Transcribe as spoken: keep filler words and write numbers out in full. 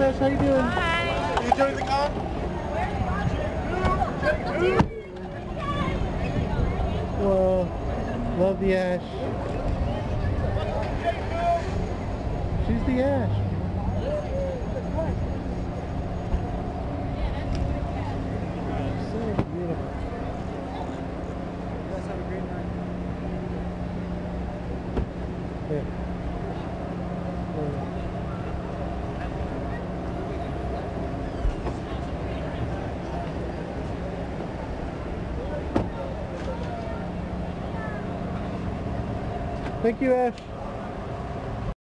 Ash. How you doing? Hi. You enjoying the car? Well, love the Ash. She's the Ash. So beautiful. You guys have a great night. Yeah. Thank you, Ash.